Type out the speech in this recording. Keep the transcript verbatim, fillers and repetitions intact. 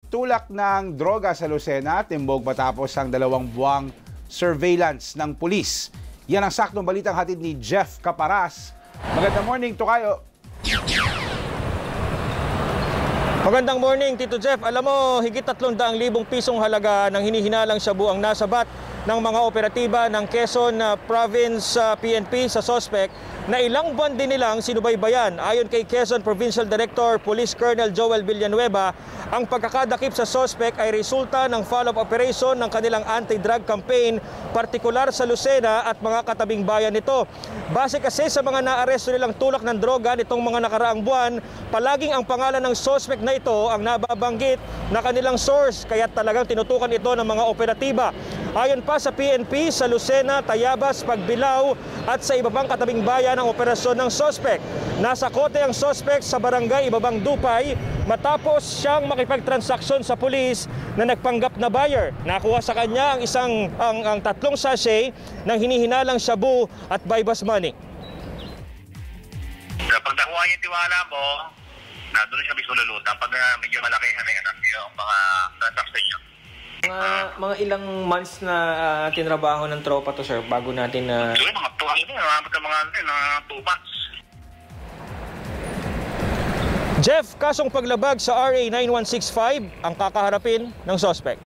tulak ng droga sa Lucena, timbog matapos ang dalawang buwang surveillance ng pulis. Yan ang saktong balitang hatid ni Jeff Caparas. Magandang morning, Tokayo. Magandang morning, Tito Jeff. Alam mo, higit tatlong daang libong pisong halaga ng hinihinalang shabu ang nasabat ng mga operatiba ng Quezon Province uh, P N P sa sospek na ilang buwan din nilang sinubaybayan. Ayon kay Quezon Provincial Director Police Colonel Joel Villanueva, ang pagkakadakip sa sospek ay resulta ng follow-up operation ng kanilang anti-drug campaign, partikular sa Lucena at mga katabing bayan nito. Base kasi sa mga naaresto nilang tulak ng droga nitong mga nakaraang buwan, palaging ang pangalan ng sospek na ito ang nababanggit na kanilang source, kaya talagang tinutukan ito ng mga operatiba. Ayon pa sa P N P, sa Lucena, Tayabas, Pagbilao at sa iba pang katabing bayan ang operasyon ng sospek. Nasa kote ang sospek sa barangay Ibabang Dupay matapos siyang makipagtransaksyon sa pulis na nagpanggap na buyer. Nakuha sa kanya ang isang ang, ang tatlong sachet ng hinihinalang shabu at bypass money. Pag nakuha niya yung tiwala mo, na doon siya mismo lulutan. Pag uh, medyo malaki na yung mga transaction niya. Mga, mga ilang months na uh, tinrabaho ng tropa to, sir, bago natin na... Uh... Siguro mga two, ano, mga, mga, mga two months. Jeff, kasong paglabag sa R A nine one six five ang kakaharapin ng sospek.